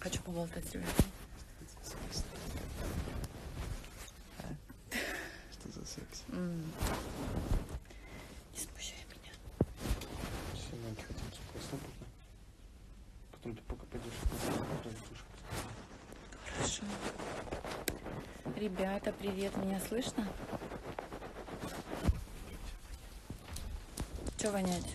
Хочу поболтать с ребятами. Что за секс? Не смущай меня. Все ноги хотим спокойно. Потом ты пока пойдешь раздушку. Хорошо. Ребята, привет, меня слышно? Че вонять?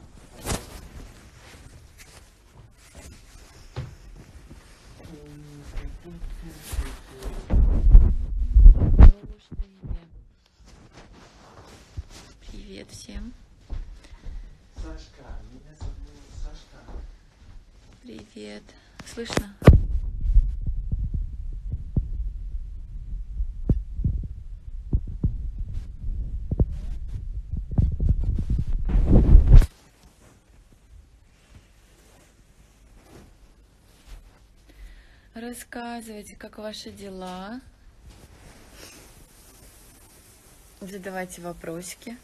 Привет всем. Сашка, меня зовут Сашка. Привет. Слышно? Рассказывайте, как ваши дела. Задавайте вопросики.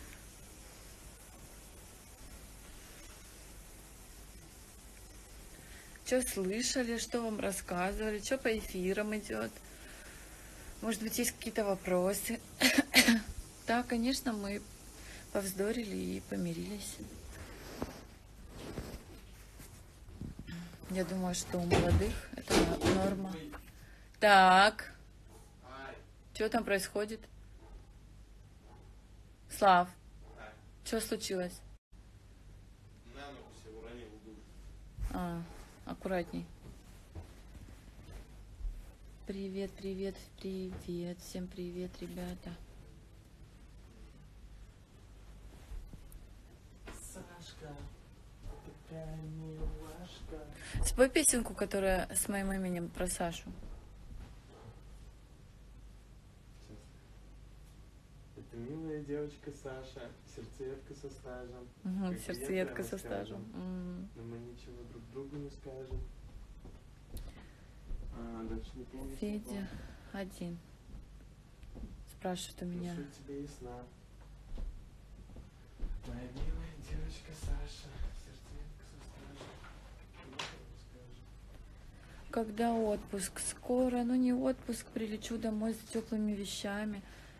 Что слышали, что вам рассказывали, что по эфирам идет. Может быть, есть какие-то вопросы. Да, конечно, мы повздорили и помирились. Я думаю, что у молодых это норма. Так. Что там происходит? Слав, что случилось? На ногу все уронил в душ. Аккуратней. Привет, привет, привет. Всем привет, ребята. Сашка, такая милашка. Спой песенку, которая с моим именем про Сашу. Это милая девочка Саша, сердцеедка со стажем. Угу, сердцеедка со стажем. Но мы ничего друг другу не скажем. Дальше не помню. Федя один. Спрашивает у меня. Прошу тебя и сна. Моя милая девочка Саша, сердцеедка со стажем. Ничего скажем. Когда отпуск? Скоро, но не отпуск. Прилечу домой с теплыми вещами.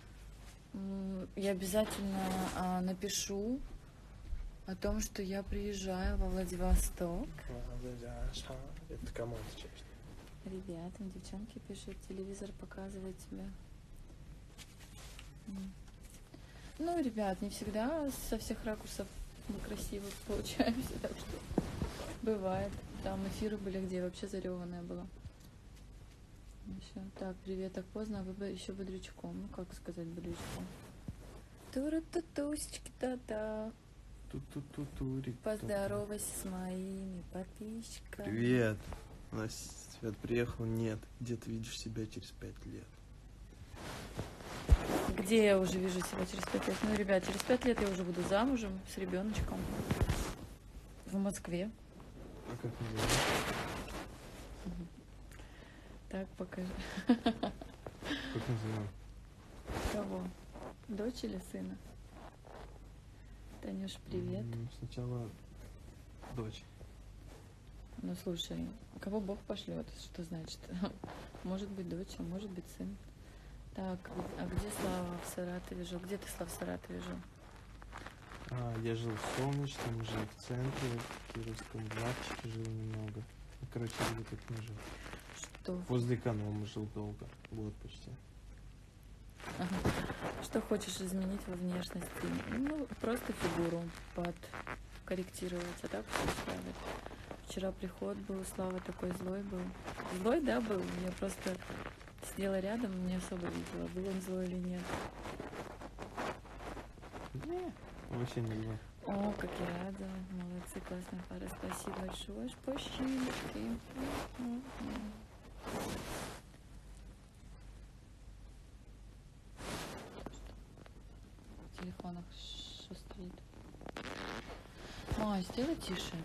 Я обязательно напишу о том, что я приезжаю во Владивосток. Это кому отвечаешь? Ребятам, девчонки пишут, телевизор показывает тебя. Ну, ребят, не всегда со всех ракурсов мы красиво получаемся, так что бывает. Там эфиры были, где я вообще зареванная была. Еще. Так, привет, так поздно, а вы еще бодрячком. Ну, как сказать бодрячком? Тура-тутусечки, та-та. Ту-ту-ту-турик. Поздоровайся с моими подписчиками. Привет. У нас Свет приехал? Нет. Где ты видишь себя через 5 лет? Где я уже вижу себя через 5 лет? Ну, ребят, через 5 лет я уже буду замужем с ребеночком в Москве. А как называется? Так, покажи. Как называется? Кого? Дочь или сына? Танюш, привет. Сначала дочь. Ну, слушай, кого Бог пошлет, что значит? Может быть дочь, а может быть сын. Так, а где Слава в Саратове жил? Где ты, Слава, в Саратове жил? Я жил в Солнечном, жил в центре, в Кировском, в Лавчике жил немного. Короче, где так не жил. Что? Возле эконома жил долго, год почти. Ага. Что хочешь изменить во внешности? Ну, просто фигуру подкорректировать, а так все устраивает. Вчера приход был, Слава такой злой был. Злой, да, был? Я просто сидела рядом, не особо видела, был он злой или нет. Не, вообще не было. О, как я рада. Молодцы, классная пара. Спасибо большое. Спасибо. В телефонах шустрит. Май, сделай тише.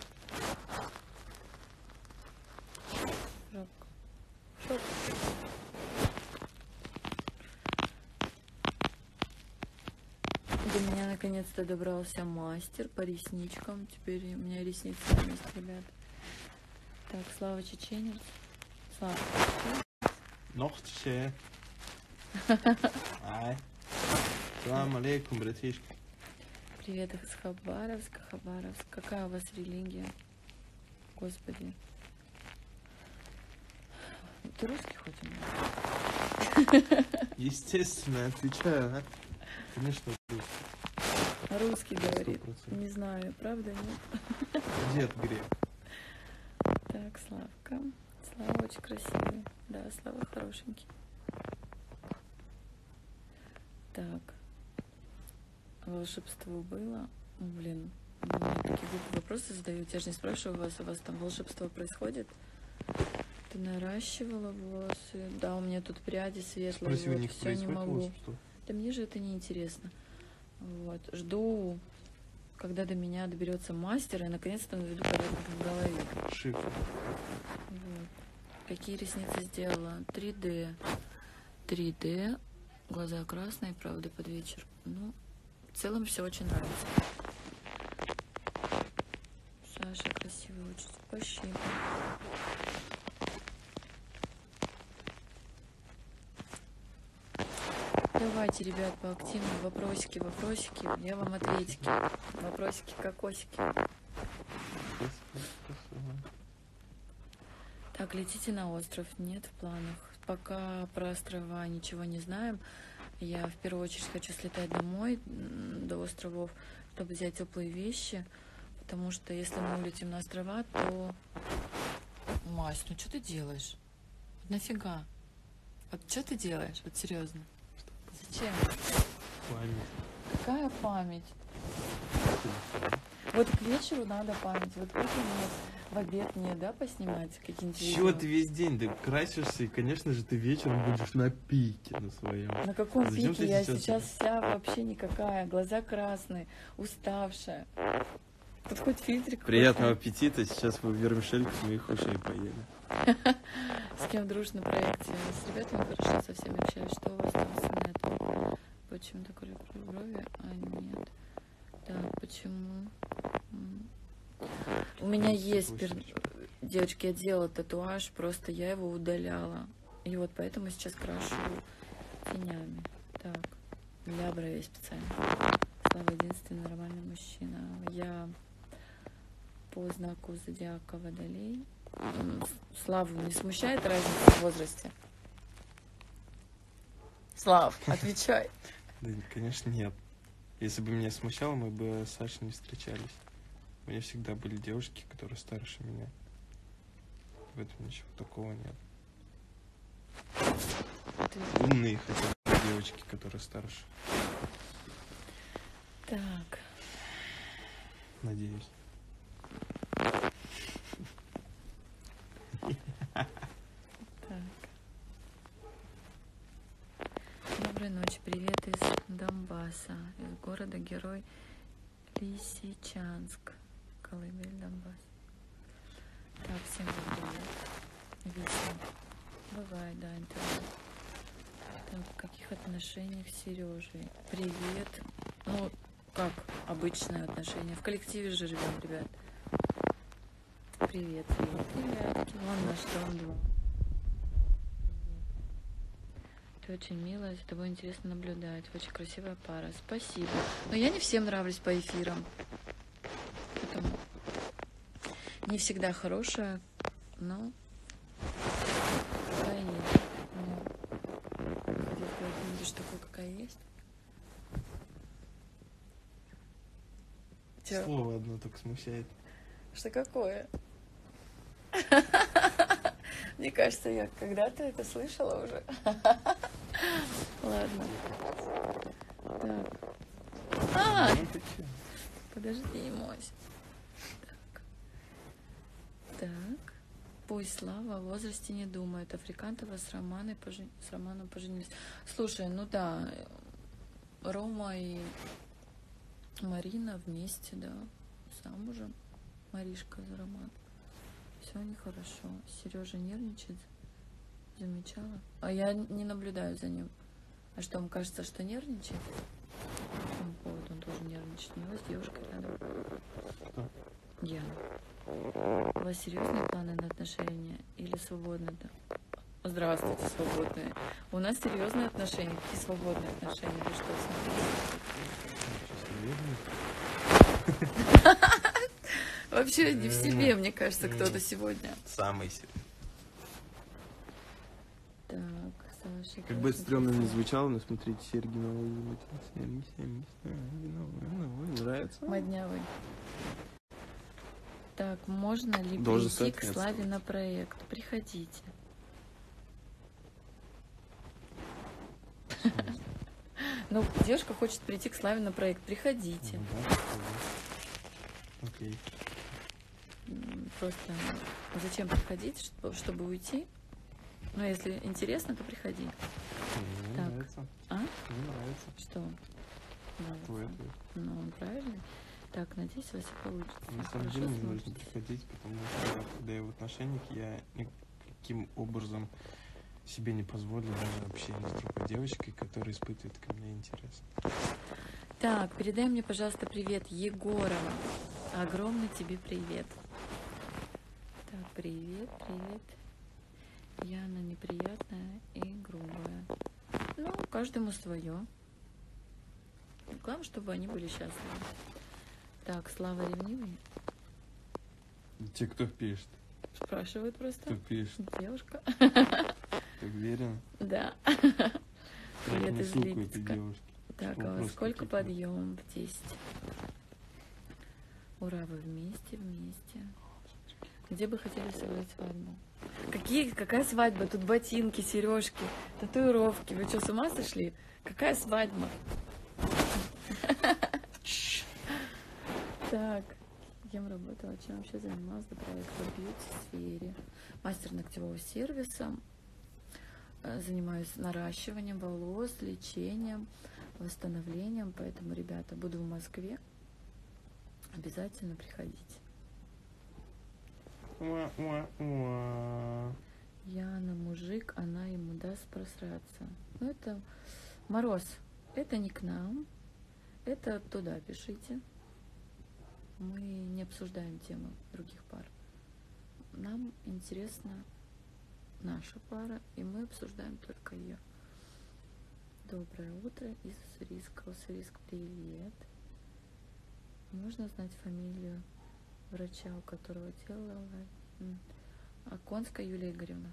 Жопка. Жопка. До меня наконец-то добрался мастер по ресничкам. Теперь у меня ресницы на месте, ребят. Так, Слава чеченец. Слава. Нохтше. Ай. Салам алейкум, братишка. Привет из Хабаровска. Хабаровск. Какая у вас религия? Господи. Ты русский хоть умеешь? Естественно, отвечаю, а? Конечно, русский. Русский говорит. 100%. Не знаю, правда, нет? Дед грек. Так, Славка. Слава очень красивый. Да, Слава хорошенький. Так. Волшебство было. Блин, вы мне такие глупые вопросы задаете. Я же не спрашиваю вас, у вас там волшебство происходит? Ты наращивала волосы? Да, у меня тут пряди светлые. Спроси, у них Все не происходит могу. волшебство? Да мне же это не интересно. Вот. Жду, когда до меня доберется мастер, и наконец-то наведу порядок в голове. Шифр. Вот. Какие ресницы сделала? 3D. 3D. Глаза красные, правда, под вечер. Ну, в целом все очень нравится. Саша красивый очень. Спасибо. Давайте, ребят, поактивнее. Вопросики, вопросики. Я вам ответики. Вопросики, кокосики. Так, летите на остров. Нет в планах. Пока про острова ничего не знаем. Я в первую очередь хочу слетать домой, до островов, чтобы взять теплые вещи. Потому что если мы улетим на острова, то... Мась, ну что ты делаешь? Вот нафига? Вот что ты делаешь? Вот серьезно. Зачем? Память. Какая память? Вот к вечеру надо память. Вот утром мне в обед мне, да, поснимать какие-нибудь Чего видео? ты весь день ты красишься, и, конечно же, ты вечером будешь на пике на своем. На каком Зачем пике? ты Я сейчас- сейчас вся вообще никакая. Глаза красные, уставшая. Тут хоть фильтрик. Приятного аппетита. Сейчас мы в вермишельку своих ушей поедем. С кем дружно на проекте? С ребятами хорошо со всеми общаюсь. Что у вас там с инетом? Почему такой брови? А, нет. Так, почему? У меня есть... Девочки, я делала татуаж, просто я его удаляла. И вот поэтому сейчас крашу тенями. Так, для бровей специально. Слава единственный нормальный мужчина. Я по знаку зодиака Водолей. Славу не смущает разница в возрасте? Слав, отвечай. Да, конечно, нет. Если бы меня смущало, мы бы с Сашей не встречались. У меня всегда были девушки, которые старше меня. В этом ничего такого нет. Ты- Умные хотя бы девочки, которые старше. Так, Надеюсь. так. Доброй ночи, привет из Донбасса, из города Герой Лисичанск, Колыбель, Донбасс. Так, всем привет. Весело. Бывает, да, интернет. Так, в каких отношениях с Сережей? Привет. Ну, как обычные отношения. В коллективе же живем, ребят. Привет, привет, ребятки. Вон наш дом 2. Ты очень милая, за тобой интересно наблюдать. Очень красивая пара. Спасибо. Но я не всем нравлюсь по эфирам. Поэтому не всегда хорошая, но какая есть. Хотел сказать, не видишь такой, какая есть. Чё? Слово одно только смущает. Что какое? Мне кажется, я когда-то это слышала уже. Ладно. Так. Ну ты чё? Подожди, Мось. Так. Так. Пусть Слава о возрасте не думает. Африкантова с Романом поженились. Слушай, ну да, Рома и Марина вместе, да, замужем. Маришка за Роман. Все нехорошо. Сережа нервничает. Замечала? А я не наблюдаю за ним. А что, вам кажется, что нервничает? По какому поводу он тоже нервничает? У него с девушкой рядом. Что? Я. У вас серьезные планы на отношения или свободные? Здравствуйте, свободные. У нас серьезные отношения. Какие свободные отношения? Вы что, смотрите? Вообще не в себе, мне кажется, кто-то сегодня. Самый серьезный. Так, Саша. Как бы это стрёмно не звучало, но смотрите, серьги новые. Нравится? Моднявый. Так, можно ли Должен прийти к соответствовать. Славе на проект? Приходите. Ну, девушка хочет прийти к Славе на проект. Приходите. Окей. Просто зачем приходить, чтобы уйти? Ну, если интересно, то приходи. Мне Так. нравится. А? Мне нравится. Что? Нравится? Твой ответ. Ну, он правильный. Так, надеюсь, у вас всё получится. На самом Хорошо деле не нужно сможете. приходить, потому что когда я в отношениях, я никаким образом себе не позволю даже общение с другой девочкой, которая испытывает ко мне интерес. Так, передай мне, пожалуйста, привет Егорова. Огромный тебе привет. Так, привет, привет. Яна неприятная и грубая. Ну, каждому свое. Главное, чтобы они были счастливы. Так, Слава ревнивый? Те, кто пишет? Спрашивают Кто просто. пишет? Девушка? Ты уверен? Да. Трахни Привет из ссылку этой Липецка. девушки. Так, а во Вопрос сколько каких-то. подъем? В 10. Ура, вы вместе, вместе. Где бы хотели сыграть свадьбу? Какая свадьба? Тут ботинки, сережки, татуировки. Вы что, с ума сошли? Какая свадьба? Так, кем работала, чем вообще занималась до проекта в бьюти-сфере? Мастер ногтевого сервиса. Занимаюсь наращиванием волос, лечением, восстановлением. Поэтому, ребята, буду в Москве. Обязательно приходите. Уа-уа-уа. Яна мужик, она ему даст просраться. Ну, это Мороз. Это не к нам. Это туда пишите. Мы не обсуждаем темы других пар. Нам интересна наша пара, и мы обсуждаем только ее. Доброе утро из Уссурийска. Уссурийск, привет. Можно знать фамилию врача, у которого делала Аконская Юлия Игоревна?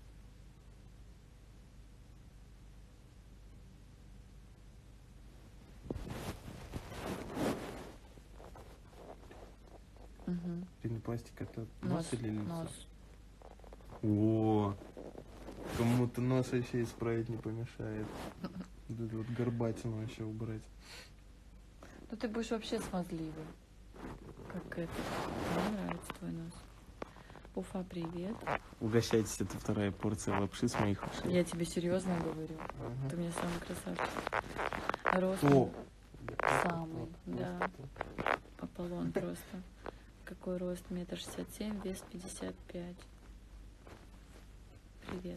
Угу. Пенопластик это нос или лицо? Нос. О, кому-то нос вообще исправить не помешает. Вот эту вот горбатину вообще убрать. Ну ты будешь вообще смазливый. Как это? Мне нравится твой нос. Уфа, привет. Угощайтесь, это вторая порция лапши с моих ушей. Я тебе серьезно говорю. Ага. Ты мне самый красавчик. Рост О! самый, да. Аполлон просто. Какой рост? 1,67 м, вес 55. Привет.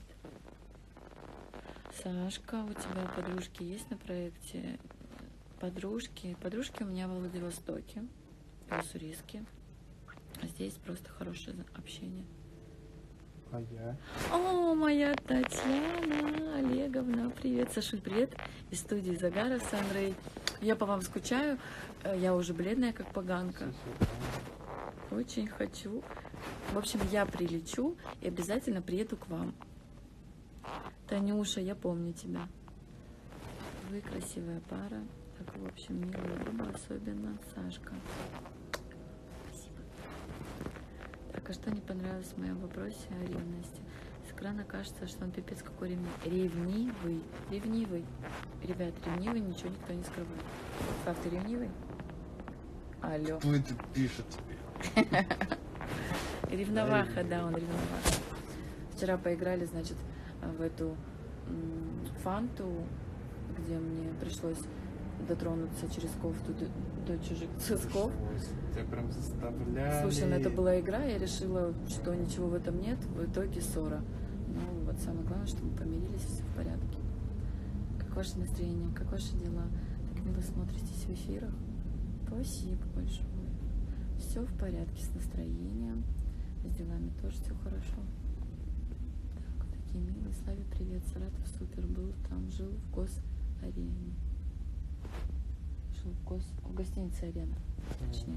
Сашка, у тебя подружки есть на проекте? Подружки у меня в Владивостоке, в Уссурийске. Здесь просто хорошее общение. А я? О, моя Татьяна Олеговна, привет. Сашуль, привет. Из студии Загара с Андрей. Я по вам скучаю. Я уже бледная, как поганка. Очень хочу. В общем, я прилечу и обязательно приеду к вам. Танюша, я помню тебя. Вы красивая пара. Так, в общем, милая оба, особенно Сашка. Спасибо. Так, а что не понравилось в моем вопросе о ревности? С экрана кажется, что он пипец какой ревнивый. Ревнивый. Ребят, ревнивый, ничего никто не скрывает. Как ты ревнивый? Алло. Кто это пишет тебе? Ревноваха, да, он ревноваха. Вчера поиграли, значит, в эту фанту, где мне пришлось дотронуться через кофту до чужих сосков. Тебя прям заставляли. Слушай, ну это была игра, я решила, что ничего в этом нет, в итоге ссора. Ну вот самое главное, что мы помирились, все в порядке. Как ваше настроение, как ваши дела? Так мило смотритесь в эфирах. Спасибо большое. Все в порядке с настроением, с делами тоже все хорошо. Так, вот такие милые. Славе привет, Саратов супер был, там жил в Гос-арене. Жил в гостинице Арена, точнее.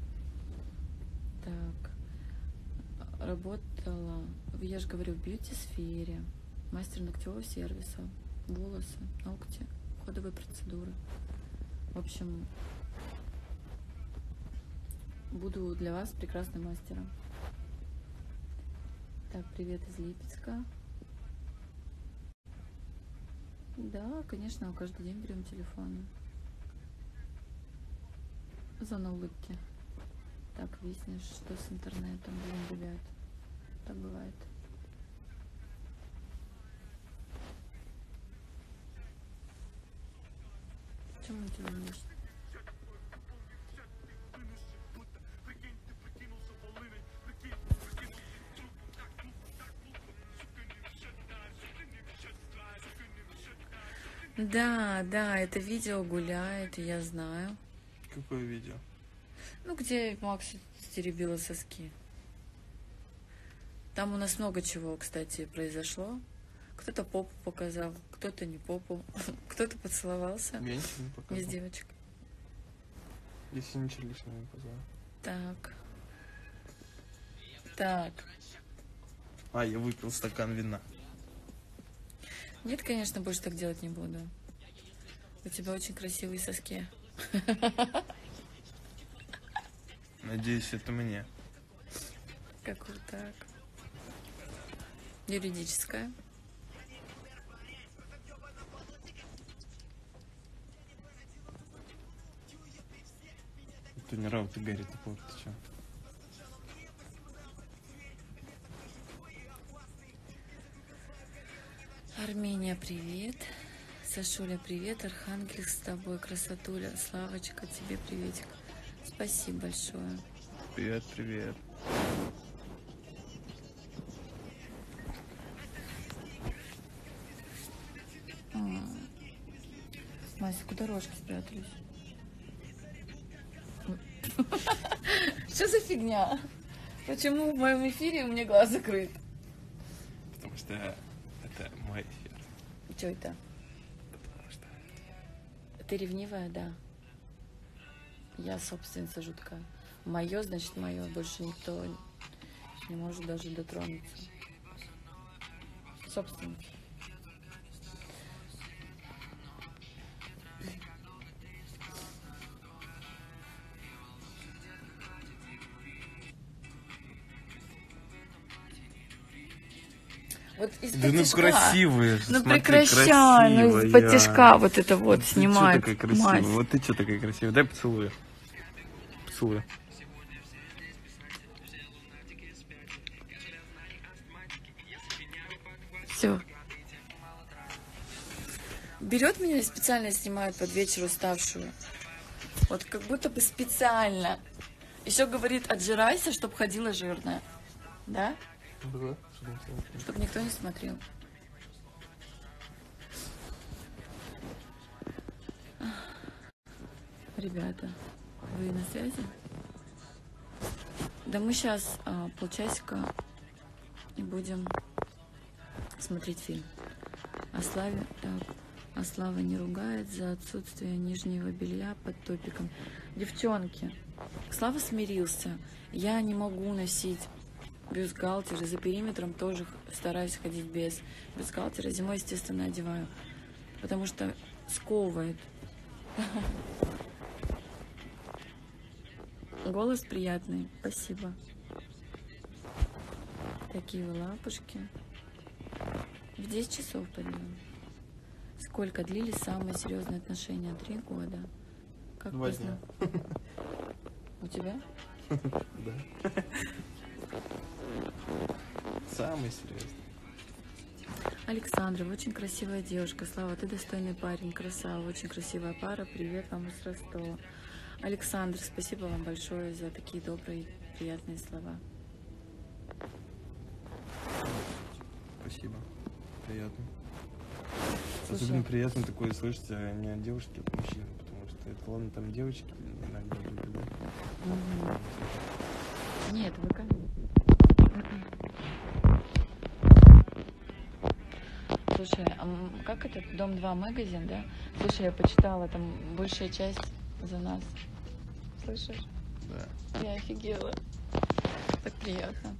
Так, работала, я же говорю, в бьюти-сфере, мастер ногтевого сервиса, волосы, ногти, уходовые процедуры. В общем, буду для вас прекрасным мастером. Так, привет из Липецка. Да, конечно, каждый день берем телефоны. Зона улыбки. Так, выяснишь, что с интернетом, блин, ребят. Так бывает. Чем он тебя видишь? Да, это видео гуляет, я знаю. Какое видео? Ну, где Макс стеребила соски. Там у нас много чего, кстати, произошло. Кто-то попу показал, кто-то не попу, кто-то поцеловался. Я ничего не показал. Без девочек. Если ничего лишнего не показал. Так. А, я выпил стакан вина. Нет, конечно, больше так делать не буду. У тебя очень красивые соски. Надеюсь, это мне. Как вот так. Юридическая. Это не рауд, ты Гарри Топор, ты чё? Армения, привет. Сашуля, привет. Архангельск с тобой, красотуля. Славочка, тебе приветик. Спасибо большое. Привет, привет. Мася, куда рожки спрятались? Что за фигня? Почему в моем эфире у меня глаз закрыт? Потому что это мой эфир. Что это? Потому что... Ты ревнивая, да. Я собственница жуткая. Мое, значит, мое. Больше никто не может даже дотронуться. Собственница. Вот из Да ну потешка. красивые. Ну смотри, прекращай, ну из потешка вот это вот Ты чё снимает. такая красивая? Мась. Вот ты что такая красивая? Дай поцелую. Поцелую. Все. Берет меня и специально снимает под вечер уставшую. Вот как будто бы специально. Еще говорит, отжирайся, чтобы ходила жирная. Да? Да. Чтобы никто не смотрел. Ребята, вы на связи? Да мы сейчас полчасика и будем смотреть фильм. А Славе, так, а Слава не ругает за отсутствие нижнего белья под топиком. Девчонки, Слава смирился. Я не могу носить бюстгальтеры, за периметром тоже стараюсь ходить без бюстгальтера. Зимой, естественно, одеваю, потому что сковывает. Голос приятный, спасибо. Такие вы лапушки. В 10 часов пойдем. Сколько длились самые серьезные отношения? 3 года. Как 2 дня. У тебя? Да. Самый серьезный. Александра, вы очень красивая девушка. Слава, ты достойный парень, красава, очень красивая пара. Привет вам из Ростова. Александр, спасибо вам большое за такие добрые, приятные слова. Спасибо. Приятно. Слушай, Особенно приятно такое слышать не от девушки, а от мужчины, потому что это ладно, там девочки иногда любят, да? Мгм. Нет, вы как? Слушай, как это? Дом 2 магазин, да? Слушай, я почитала, там большая часть за нас. Слышишь? Да. Я офигела. Так приятно.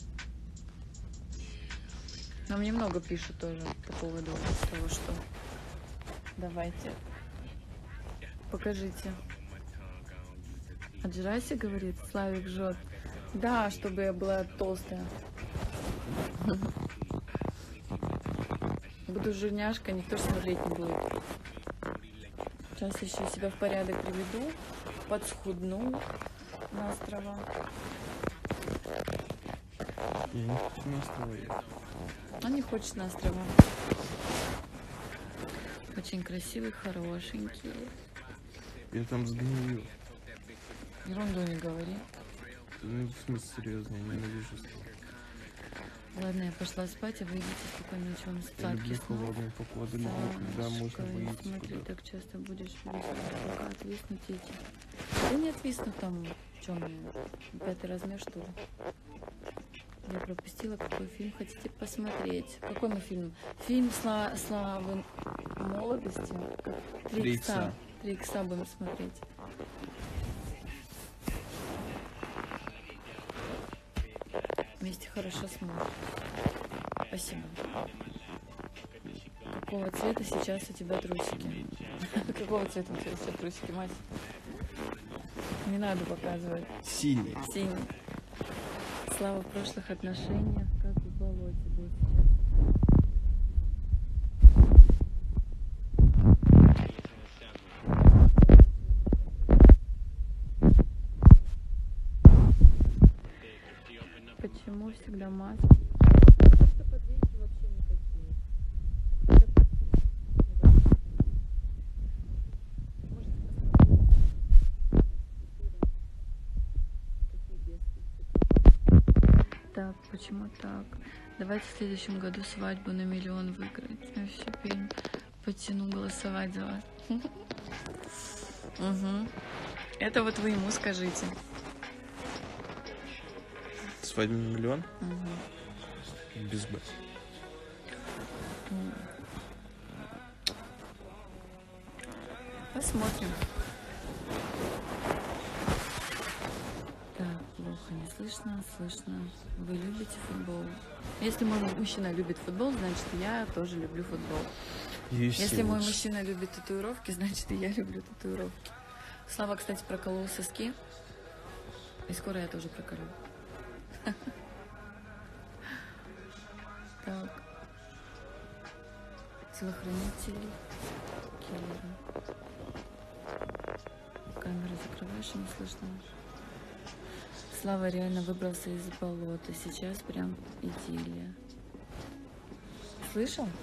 Но мне много пишут тоже по поводу того, что давайте, покажите. Отжирайся, говорит, Славик жжет. Да, чтобы я была толстая. Буду жирняшка, никто ж смотреть не будет. Сейчас еще себя в порядок приведу, подсхудну на острова. Я не хочу на острова ехать. Он не хочет на острова. Очень красивый, хорошенький. Я там сгнию. Ерунду не говори. Ну, в смысле, серьезно, я ненавижу острова. Ладно, я пошла спать, а вы идите спокойной ночи, вам Я сладких люблю снов. холодную погоду, люблю, когда можно Солнышко, и выйти смотри, куда-то. так часто будешь весело, пока отвиснут эти. Да не отвиснут там, чем мне, 5 размер, что ли? Я пропустила, какой фильм хотите посмотреть. Какой мы фильм? Фильм Славы молодости. Как? 3 икса. 3 икса будем смотреть. Вместе хорошо смотрим. Спасибо. Какого цвета сейчас у тебя трусики? Какого цвета у тебя все трусики, мать? Не надо показывать. Синий. Синий. Слава в прошлых отношениях, как в болоте был сейчас. Почему всегда маски? Просто подвески вообще никакие. Так, почему так? Давайте в следующем году свадьбу на 1 миллион выиграть. Я все потяну голосовать за вас. Угу. Это вот вы ему скажите. Свадебный миллион? Угу. Без Б. Посмотрим. Так, плохо не слышно, слышно. Вы любите футбол? Если мой мужчина любит футбол, значит я тоже люблю футбол. Если мой мужчина любит татуировки, значит и я люблю татуировки. Слава, кстати, проколол соски. И скоро я тоже проколю. Так. Телохранители. Киллеры. Камеру закрываешь, не слышно. Слава реально выбрался из болота. Сейчас прям идиллия. Слышал?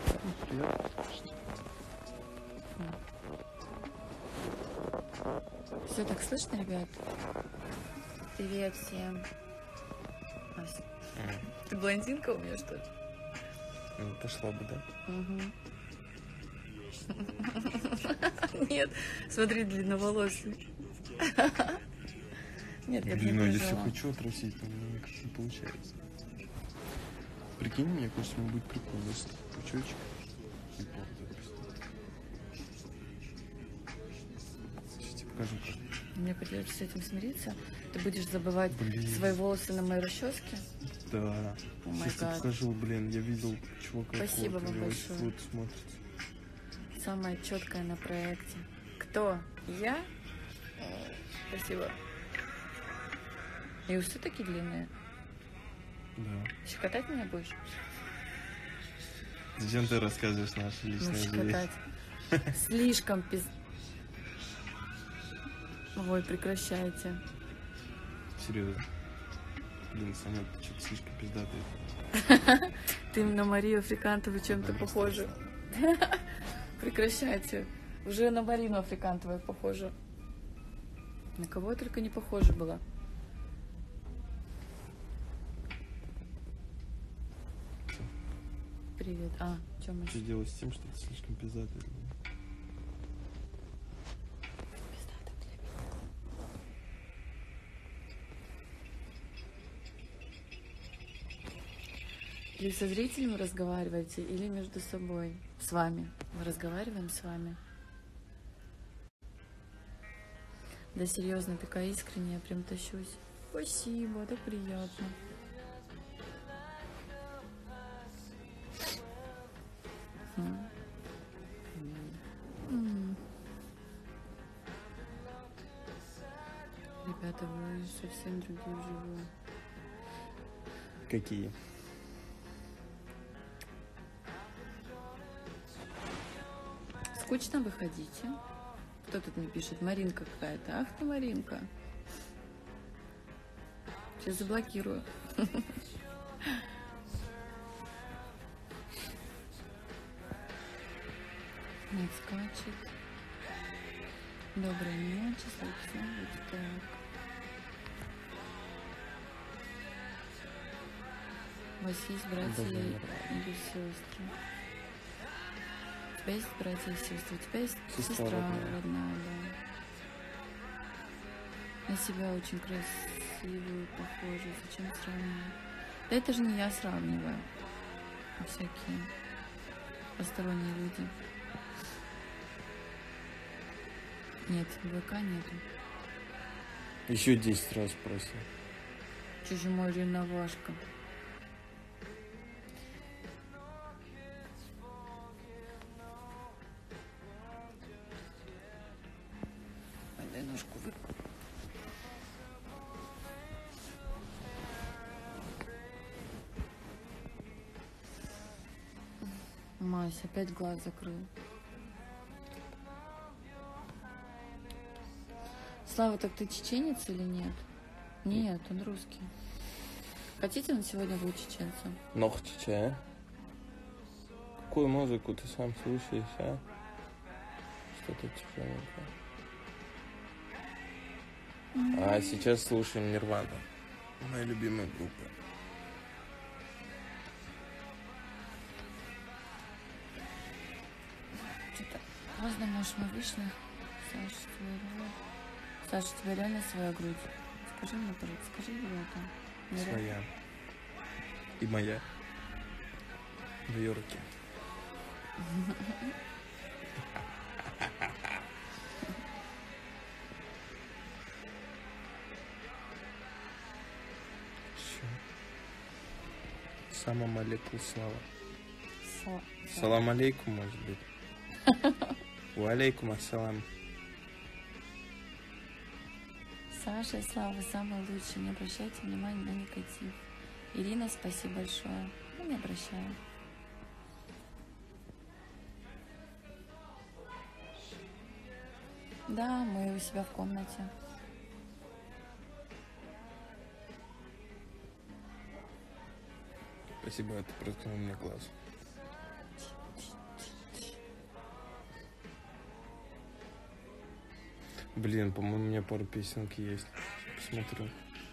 Все так слышно, ребят? Привет всем. Ася, ты блондинка у меня, что ли? Ну, пошла бы, да? Угу. Нет, смотри, длинноволосый. Нет, я бы не Блин, если прижала. хочу отрастить, то у меня никак не получается. Прикинь, мне кажется, мне будет прикольно, если пучочек и повод отрастить. Сейчас тебе покажу, как. Мне придется с этим смириться. Ты будешь забывать Блин. свои волосы на моей расческе. Да. О май Сейчас тебе гад. покажу, блин, я видел чувака. Спасибо вам большое. Вот смотрится. Самая четкая на проекте. Кто? Я? Спасибо. И усы такие длинные. Да. Щекотать меня будешь? Зачем ты рассказываешь наши Ну, личные жизни? щекотать. Слишком Ой, прекращайте. Серьезно. Блин, Саня, ты что-то слишком пиздатый. Ты на Марию Африкантову чем-то похожа. Прекращайте. Уже на Марину Африкантовую похожа. На кого я только не похожа была. Привет. Что мы? Что делать с тем, что ты слишком пиздатый? Или со зрителем разговариваете, или между собой? С вами. Мы разговариваем с вами. Да серьезно, такая искренняя, я прям тащусь. Спасибо, это приятно. Ребята, вы совсем другие вживую. Какие? Скучно выходите? Кто тут мне пишет? Маринка какая-то. Ах ты, Маринка. Сейчас заблокирую. Нет, скачет. Доброй ночи, Александр. Так. У вас есть братья или сестры? У тебя есть братья и сестры? У тебя есть сестра родная, да. На себя очень красивую, похожую. Зачем сравнивать? Да это же не я сравниваю. А всякие посторонние люди. Нет, ВК нету. Еще 10 раз спроси. Чужой мой реновашка. Дай ножку вы. Мась, опять глаз закрыл. Слава, так ты чеченец или нет? Нет, он русский. Хотите, он сегодня будет чеченцем? Нох чече. Какую музыку ты сам слушаешь, а? Что-то тихонько. А сейчас слушаем Нирвану. Моя любимая группа. Что-то поздно, может, мы вышли. Саша, тебе реально своя грудь? Скажи мне, пожалуйста, скажи, ребята. Своя. И моя. В Йорке. Салам алейкум, Слава. Салам алейкум, может быть. Ва алейкум ассалам. Саша и Слава, вы самые лучшие. Не обращайте внимания на негатив. Ирина, спасибо большое. Я не обращаю. Да, мы у себя в комнате. Спасибо, это проткнул мне глаз. Блин, по-моему, у меня пару песенок есть. Посмотрю.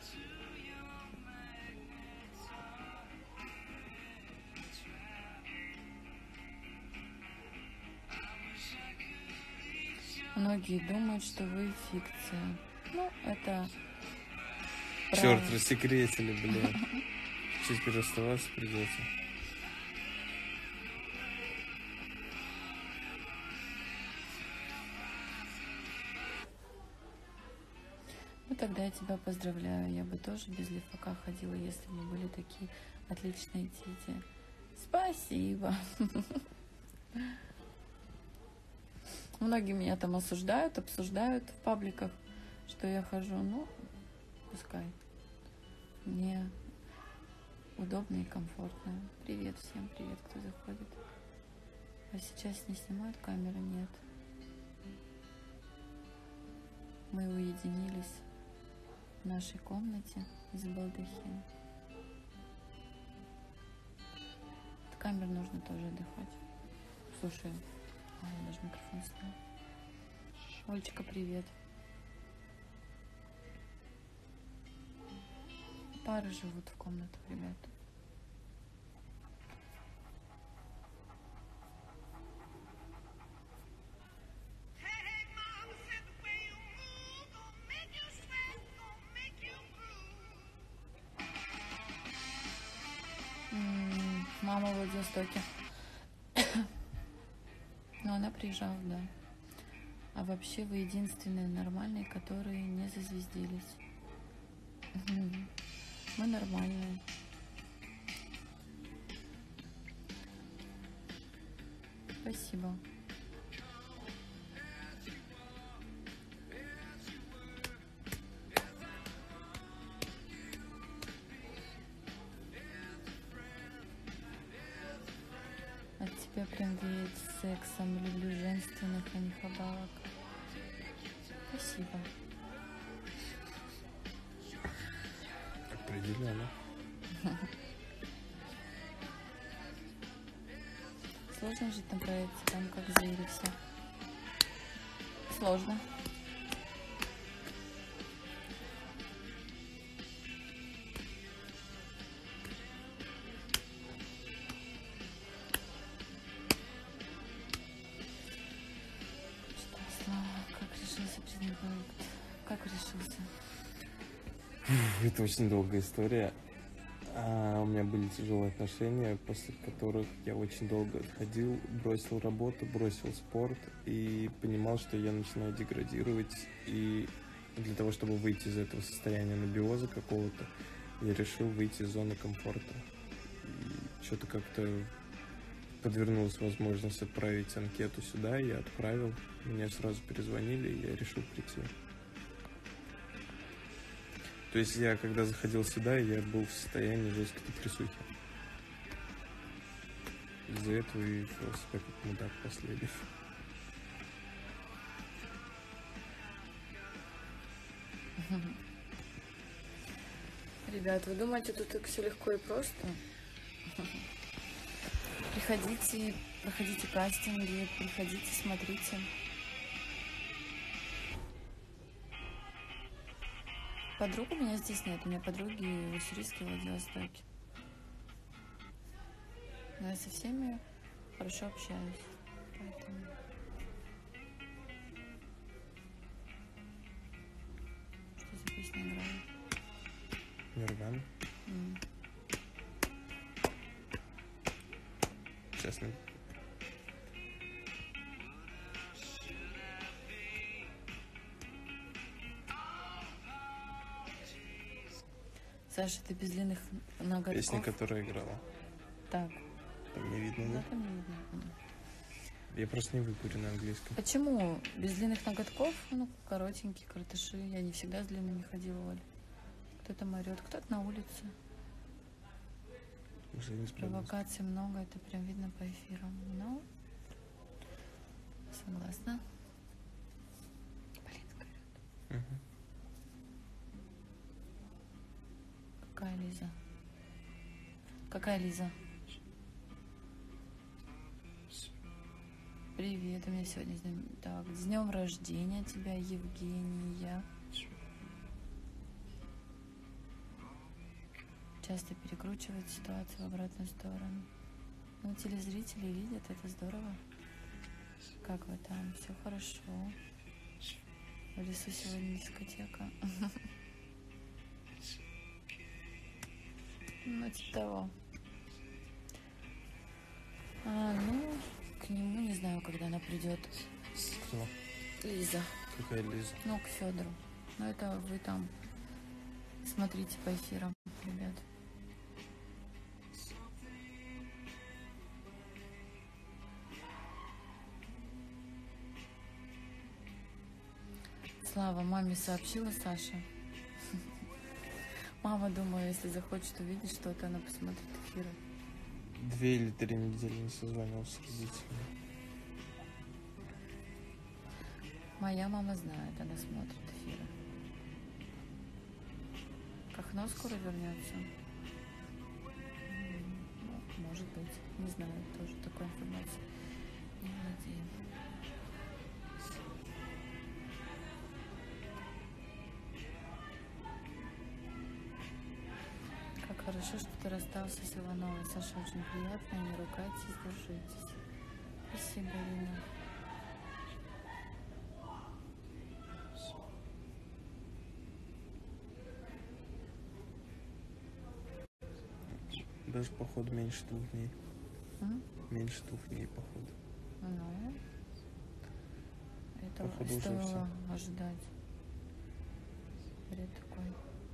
Многие думают, что вы фикция. Ну, это... Черт, правда. рассекретили, блин. Чуть расставаться придется. Ну, тогда я тебя поздравляю. Я бы тоже без лифака ходила, если бы были такие отличные тити. Спасибо. Многие меня там осуждают, обсуждают в пабликах, что я хожу. Ну, пускай. Мне удобно и комфортно. Привет всем, привет, кто заходит. А сейчас не снимают камеры? Нет. Мы уединились в нашей комнате из балдахина. От камер нужно тоже отдыхать. Слушай, я даже микрофон снял. Олечка, привет. Пары живут в комнатах, ребята. Мама в Владивостоке. Но она приезжала, да. А вообще вы единственные нормальные, которые не зазвездились. Мы нормальные. Спасибо. От тебя прям веет сексом. Люблю женственных, а не хабалок. Спасибо. Определенно. Сложно жить на проекте, там как звери все. Сложно. Что, Слава, как решился признать проект? Как решился? Это очень долгая история. У меня были тяжелые отношения, после которых я очень долго отходил, бросил работу, бросил спорт и понимал, что я начинаю деградировать. И для того, чтобы выйти из этого состояния анабиоза какого-то, я решил выйти из зоны комфорта. И что-то как-то подвернулась возможность отправить анкету сюда, я отправил. Меня сразу перезвонили, и я решил прийти. То есть я, когда заходил сюда, я был в состоянии жесткой депрессухи. Из-за этого и вел себя как мудак последний. Ребят, вы думаете, тут так все легко и просто? Приходите, проходите кастинги, приходите, смотрите. Подруг у меня здесь нет, у меня подруги в Уссурийске, в Владивостоке. Но я со всеми хорошо общаюсь, поэтому... Что за песня играет? Нирвана. Честно. Саша, ты без длинных ноготков? Песня, которая играла. Так. Там не видно, да? Да, там не видно. Я просто не выкурю на английском. Почему? Без длинных ноготков? Ну, коротенькие, картыши. Я не всегда с длинными ходила, Оль. Кто-то орет, кто-то на улице. Уже не справилась. Провокаций много, это прям видно по эфирам. Но согласна. Полинка орет. Угу. Какая Лиза? Какая Лиза? Привет, у меня сегодня с днем... Так, с днем рождения тебя, Евгения. Часто перекручивать ситуацию в обратную сторону. Ну, телезрители видят, это здорово. Как вы там? Все хорошо. В лесу сегодня дискотека. Ну, типа того. Ну, к нему не знаю, когда она придет. Кто? Лиза. Какая Лиза? Ну, к Федору. Ну, это вы там смотрите по эфирам, ребят. Слава, маме сообщила Саша. Мама, думаю, если захочет увидеть что-то, она посмотрит эфиры. 2 или 3 недели не созванивался с родителями. Моя мама знает, она смотрит эфиры. Кахно скоро вернется? Ну, может быть. Не знаю, тоже такой информации не владею. Как хорошо, что ты расстался с Ивановой. Саша, очень приятно. Не ругайтесь, держитесь. Спасибо, Лина. Да даже, походу, меньше 2 дней. Меньше 2 дней, походу. Ну, это Походу, уже стоило всё. ожидать. Бред такой.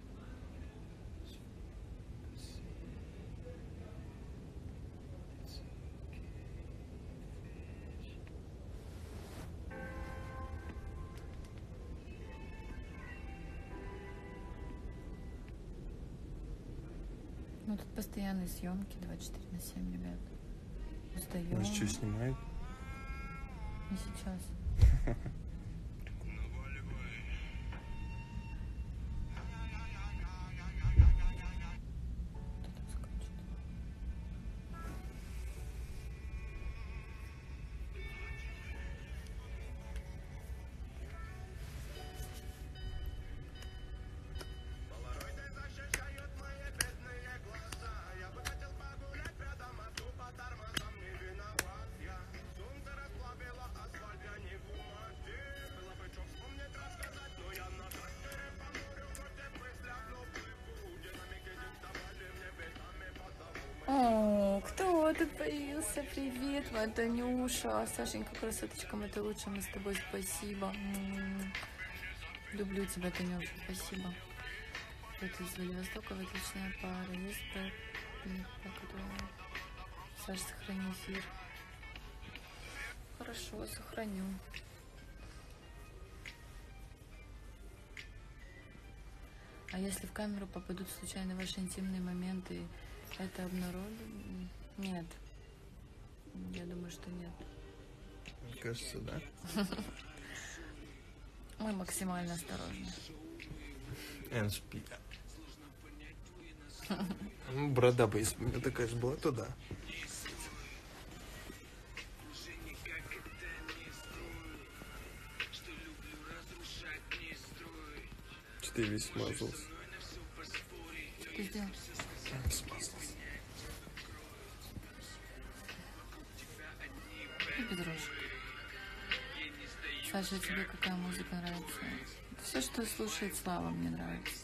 Ну, тут постоянные съемки 24/7, ребят. Устаем. Нас что, снимают? Не сейчас. Кто там скачет? О, кто тут появился? Привет, моя Танюша. Сашенька, красоточка, моя ты лучшая, мы с тобой, спасибо. Люблю тебя, Танюша, спасибо. Это из Владивостока, вы отличная пара. Есть Саша, сохрани эфир. Хорошо, сохраню. А если в камеру попадут случайно ваши интимные моменты, это обнародуем? Нет. Я думаю, что нет. Мне кажется, да. Мы максимально осторожны. NSP. Борода бы, если бы у меня такая же была, то да. Что ты весь смазался? Что ты сделал? Смазался. И без рожек. Саша, тебе какая музыка нравится? Все, что слушает Слава, мне нравится.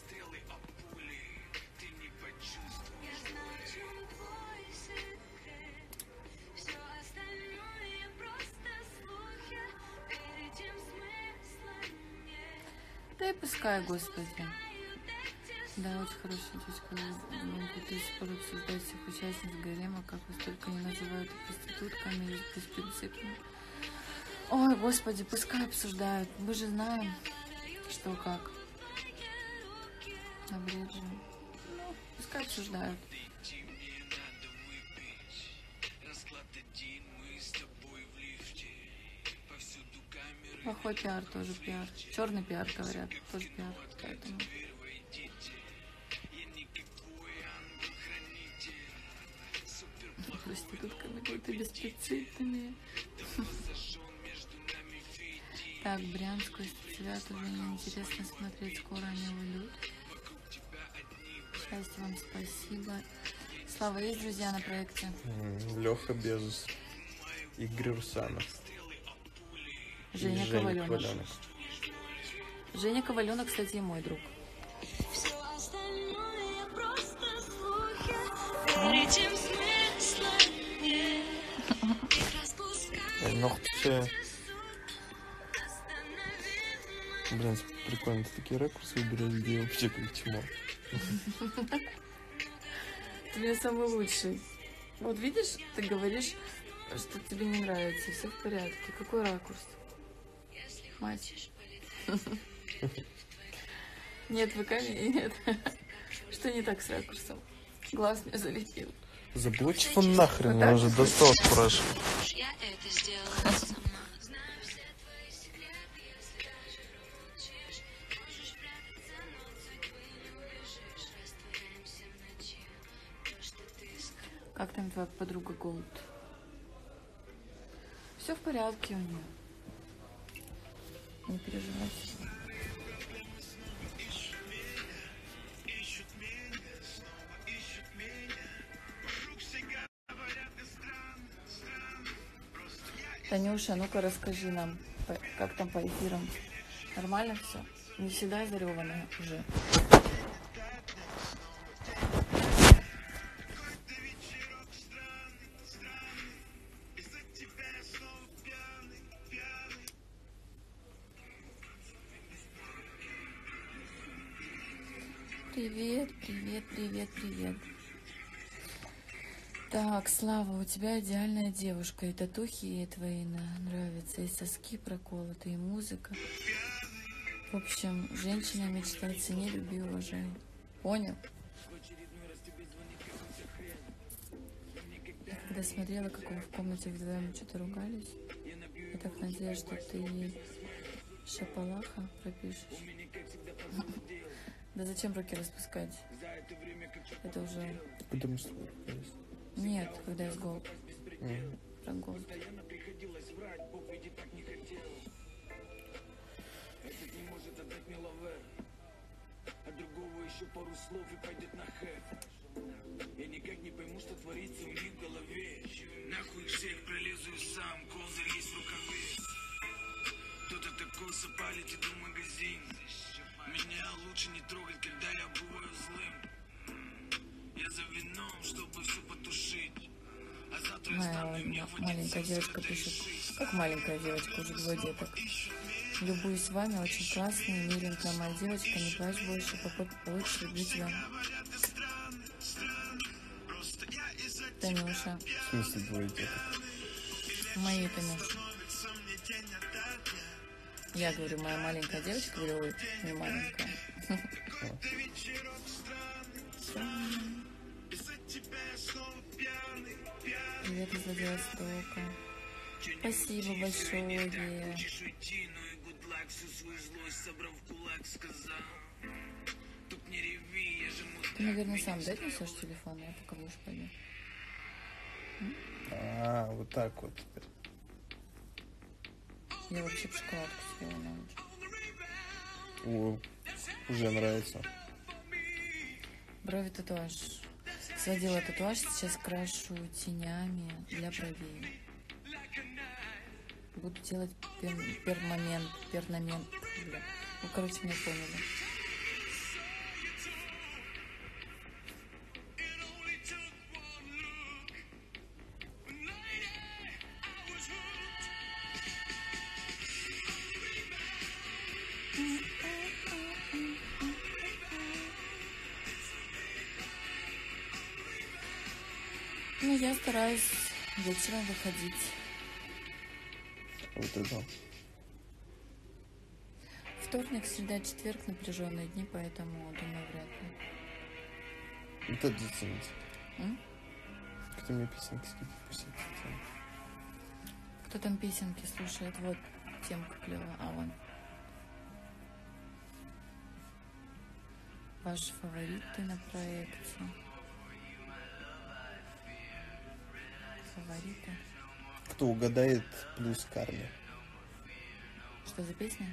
Да и пускай, Господи. Да, очень хорошая девочка. Ты до сих пор обсуждать всех участниц гарема, как вас только не называют проститутками или беспринципными. Ой, Господи, пускай обсуждают. Мы же знаем, что как. На бред же. Ну, пускай обсуждают. Плохой пиар тоже пиар. Черный пиар, говорят, тоже пиар. Поэтому... Проститутками, какой-то беспринципными. Так, Брянскую тебя тоже неинтересно смотреть, скоро они уйдут. Счастья вам, спасибо. Слава, есть друзья на проекте? Леха Безус, Игорь Русанов, Женя Коваленок. Женя Коваленок, кстати, и мой друг. Noch все. Блин, прикольно, ты такие ракурсы выбираешь, где вообще как чмо. Ты мне самый лучший. Вот видишь, ты говоришь, что тебе не нравится, все в порядке. Какой ракурс? Мать. Нет, в камере нет. Что не так с ракурсом? Глаз мне залепил. Заблочь его нахрен, я уже достал спрашивать. Как там твоя подруга Голд? Все в порядке у нее. Не переживайте. Танюша, ну-ка расскажи нам, как там по эфирам? Нормально все? Не всегда заревано уже. Привет, привет, привет, привет. Так, Слава, у тебя идеальная девушка, и татухи ей твои нравятся, и соски проколоты, и музыка. В общем, женщина мечтает, цени, люби, уважай. Понял? Я когда смотрела, как вы в комнате вдвоем что-то ругались, я так надеюсь, что ты ей шапалаха пропишешь. Да зачем руки распускать? Это уже... Потому что ругались. Нет, когда есть гол. Про гол. Я никак не пойму, что творится у них в голове. Нахуй всех пролезу сам, козырь есть в рукаве. Кто-то такой запалит, иду в магазин. Меня лучше не трогать, когда я бываю злым. Я за вином, чтобы все потушить. А завтра я стану, и мне Маленькая девочка пишет. Как маленькая девочка, уже 2 деток. Любуюсь вами, очень классная, миленькая моя девочка. Не плачь больше, попой получше, люблю тебя. Танюша. В смысле 2 деток? Моей Танюша. Я говорю, моя маленькая девочка, говорю, ой, не маленькая. Привет из Владивостока. Спасибо большое. Ты, наверное, сам, да, несешь телефон? Я пока в душ пойду. А, вот так вот. Я вообще шоколадку съела на ночь. О, уже нравится. Брови татуаж. Сводила татуаж, сейчас крашу тенями для бровей. Буду делать перманент. Бля. Ну, короче, меня поняли. Ну, я стараюсь вечером выходить. Вот это. Вторник, среда, четверг напряженные дни, поэтому, думаю, вряд ли. Вот это зацените. Кто мне песенки скидывает, пусть это заценит. Кто там песенки слушает? Вот темка клевая. А, вон. Ваши фавориты на проекте. Фавориты. Кто угадает, плюс карме. Что за песня?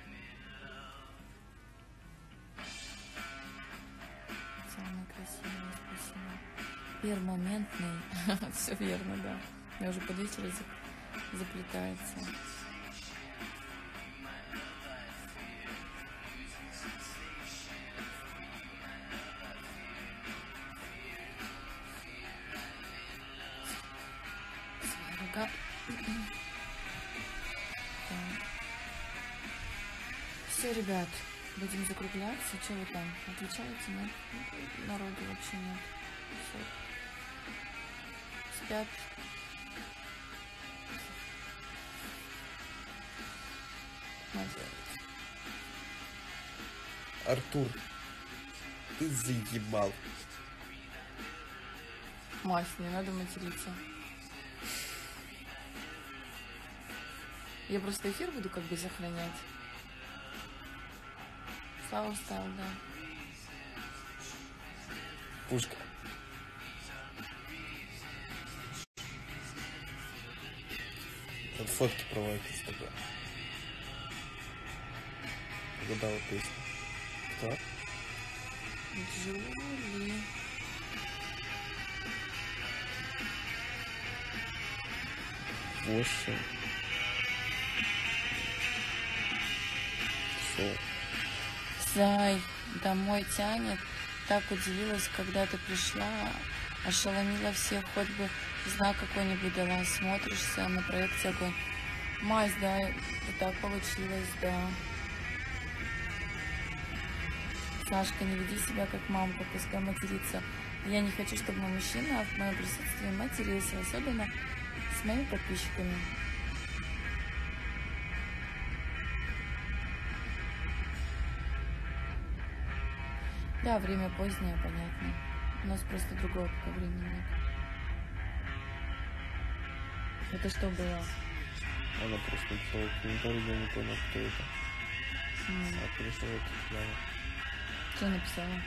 Самый красивый, спасибо. Пермоментный. Все верно, да. Я уже под вечер заплетается. Рука. Все, ребят, будем закругляться. Что вы там? Отвечаете? Нет? Народу вообще нет. Все. Спят. Артур, ты заебал. Мась, не надо материться. Я просто эфир буду как бы сохранять. Слава встал, да. Пушка. Тут фотки проводят с тобой. Угадала песню. Кто? Джули. Восемь. Шо? Зай, домой тянет. Так удивилась, когда ты пришла. Ошеломила всех, хоть бы знак какой-нибудь дала. Смотришься на проекте огонь. Мась, да, и так получилось, да. Сашка, не веди себя как мамка, пускай матерится. Я не хочу, чтобы мой мужчина в моем присутствии матерился, особенно с моими подписчиками. Да, время позднее, понятно. У нас просто другого пока времени нет. Это что было? Она просто написала комментарий, я не понял, кто это. А пришла это Слава. Что написала?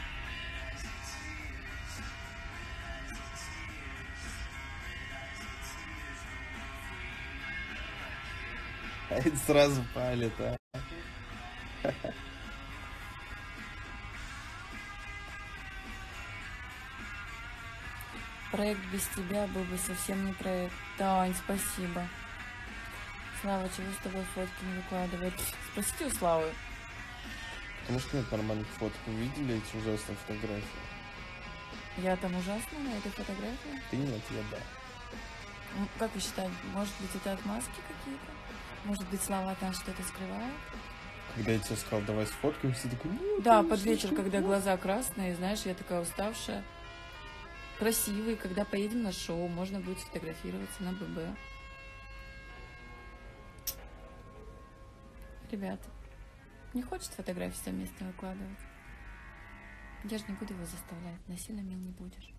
А это сразу палит, а? Проект без тебя был бы совсем не проект. Тань, спасибо. Слава, чего с тобой фотки не выкладывает? Спросите у Славы. Потому что нет нормальных фоток. Вы видели эти ужасные фотографии? Я там ужасна на этой фотографии? Ты нет, я да. Как вы считаете, может быть, это отмазки какие-то? Может быть, Слава там что-то скрывает? Когда я тебе сказал, давай сфоткаемся, ты такой, ну, Да, конечно, под вечер, что? когда глаза красные, знаешь, я такая уставшая. Красивый, когда поедем на шоу, можно будет сфотографироваться на ББ. Ребята, не хочет фотографии совместно выкладывать? Я же не буду его заставлять, насильно меня не будешь.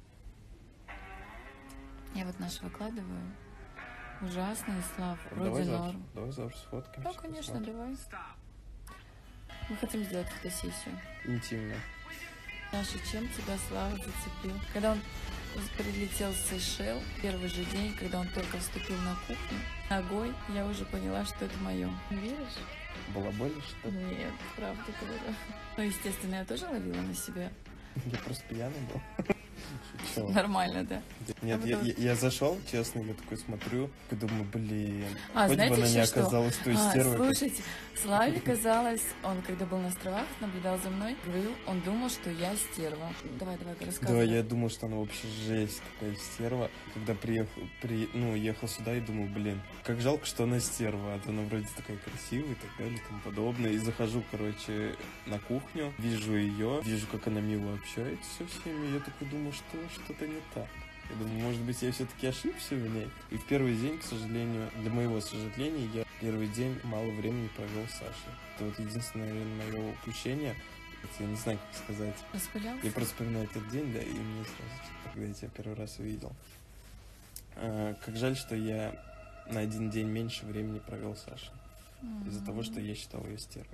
Я вот наш выкладываю. Ужасный, Слав, вроде норм. Давай завтра сфоткаемся. Да, конечно, посмотрим. давай. Мы хотим сделать фотосессию. Интимно. Саша, чем тебя Слава зацепил? Когда он прилетел с Сейшел, первый же день, когда он только вступил на кухню, ногой, я уже поняла, что это мое. Не веришь? Была больно, что ли? Нет, правда говорю. Ну, естественно, я тоже ловила на себя. Я просто пьяный был. Шучу. Нормально, да? Нет, А потом- я зашел, честно, я такой смотрю, и думаю, блин, А, хоть бы знаете она не еще что? оказалась той стервой. Слушайте, Славе казалось, он когда был на островах, наблюдал за мной, говорил, он думал, что я стерва. Давай, Да, рассказывай. я думал, что она вообще жесть какая стерва. Когда ехал сюда и думал, блин, как жалко, что она стерва, а то она вроде такая красивая и так далее и тому подобное. И захожу, короче, на кухню, вижу ее, вижу, как она мило общается со всеми, и я такой думаю, что что-то не так. Я думаю, может быть, я все-таки ошибся в ней. И в первый день, к сожалению, для моего сожаления, я первый день мало времени провел с Сашей. Это вот единственное, наверное, мое упущение. Я не знаю, как сказать. Распылялся? Я просто вспоминаю этот день, да, и мне сразу, когда я тебя первый раз увидел. Как жаль, что я на один день меньше времени провел с Сашей. Из-за того, что я считал ее стервой.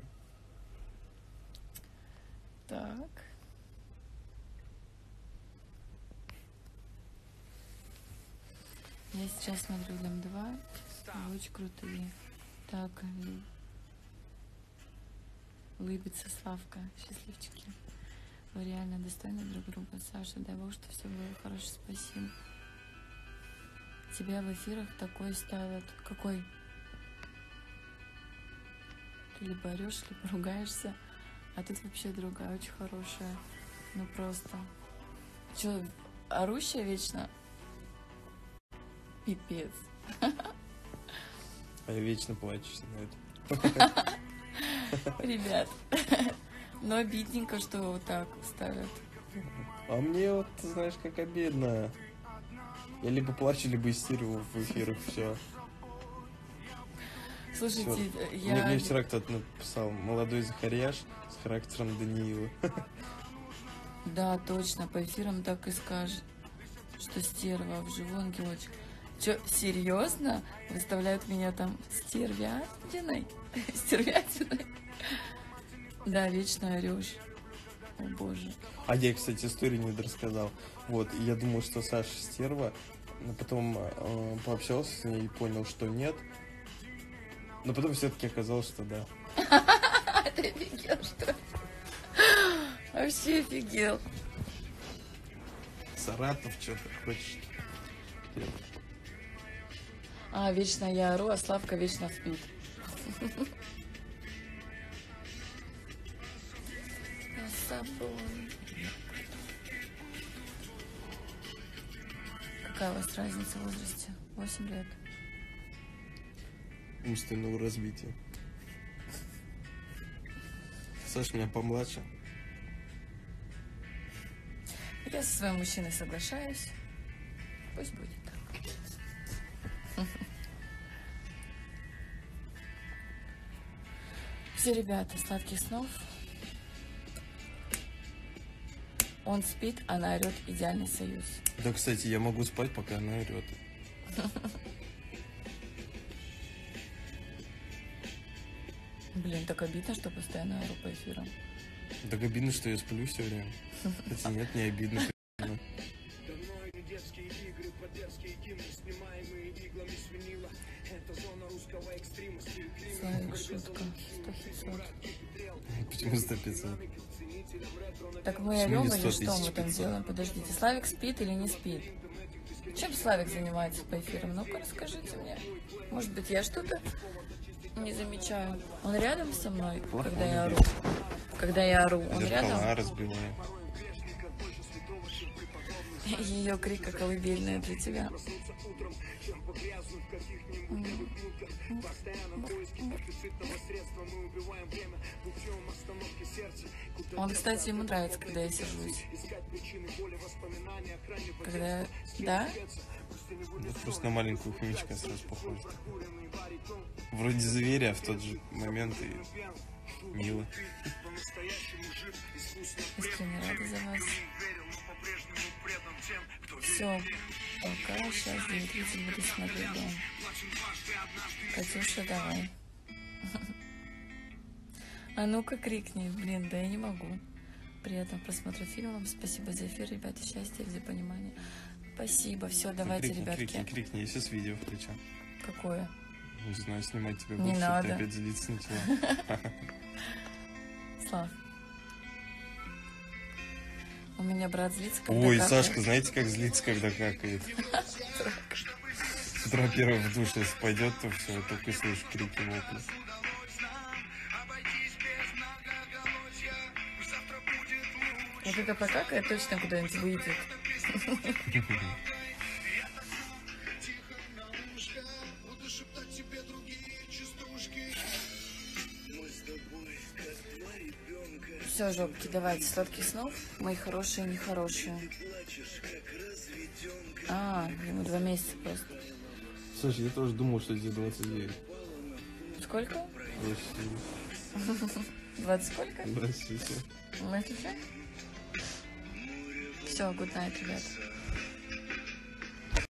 Так. Я сейчас смотрю Дом 2. Очень крутые. Так. Улыбится Славка. Счастливчики. Вы реально достойны друг друга. Саша, дай Бог, что все было хорошо. Спасибо. Тебя в эфирах такой ставят. Какой? Ты либо орешь, либо ругаешься. А тут вообще другая, очень хорошая. Ну просто. Че, орущая вечно? Пипец. А я вечно плачусь на это. Ребят. Но обидненько, что вот так ставят. А мне вот, ты знаешь, как обидно. Я либо плачу, либо истерю в эфирах, все. Слушайте, Мне вчера кто-то написал, молодой Захарьяш с характером Даниила. Да, точно, по эфирам так и скажет, что стерва, вживую ангелочек. Че, серьезно? Выставляют меня там стервятиной? Стервятиной? Да, вечно орешь. О боже. А я, кстати, историю не дорассказал. Вот, и я думал, что Саша стерва, но потом пообщался с ней и понял, что нет. Но потом все-таки оказалось, что да. Ты офигел, что ли? Вообще офигел. Саратов, что ты хочешь? А, вечно я ору, а Славка вечно спит. с собой. Какая у вас разница в возрасте? 8 лет. Умственного развития. Саша меня помладше. Я со своим мужчиной соглашаюсь. Пусть будет так. Все, ребята, сладких снов. Он спит, она орет. Идеальный союз. Да, кстати, я могу спать, пока она орет. Блин, так обидно, что постоянно ору по эфирам. Так обидно, что я сплю все время. Хотя нет, не обидно. Давно не детские игры, под детские гимны, снимаемые иглами свинила. Это зона русского экстрима, стиль Славик, шутка. 100-500. Почему 100-500? Так мы Почему орем не или 100 что мы там 500? делаем? Подождите, Славик спит или не спит? Чем Славик занимается по эфирам? Ну-ка, расскажите мне. Может быть, я что-то не замечаю. Он рядом со мной, когда я ору? Когда я ору, он рядом? Зеркала разбиваю. Ее крик колыбельная для тебя. Он, кстати, ему нравится, когда я сижусь. Когда... Да? Да, просто на маленькую хомячка сразу похож. Вроде зверя, а в тот же момент и мило. Искренне рада за вас. Все, пока. Сейчас 9:30 буду смотреть дом. Катюша, давай. А ну-ка крикни. Блин, да я не могу. Приятного просмотра фильмов. Спасибо за эфир, ребята. Счастья, взаимопонимания. Спасибо. Все, давайте, Крикни, ребятки. крикни, я сейчас видео включу. Какое? Не знаю, снимать тебя Не больше, ты надо. опять злиться начала. Слав. У меня брат злится, когда Ой, какает. Сашка, знаете, как злится, когда какает? С утра первый в душ, если пойдет, то все, только слышишь крики, вопли. Вот это покакает точно куда-нибудь выйдет. Все, жопки, давайте, сладких снов, мои хорошие и нехорошие. А, ему 2 месяца просто. Слушай, я тоже думал, что тебе 29. Сколько? 27. 20 сколько? 27. Мы все? Все, good night, ребят.